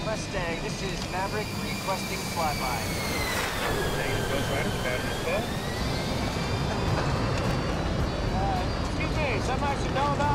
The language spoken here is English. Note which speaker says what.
Speaker 1: Mustang, this is Maverick Requesting Flyby.
Speaker 2: Negative, Ghost Rider, the battery's full.
Speaker 1: Excuse me, something I should know about?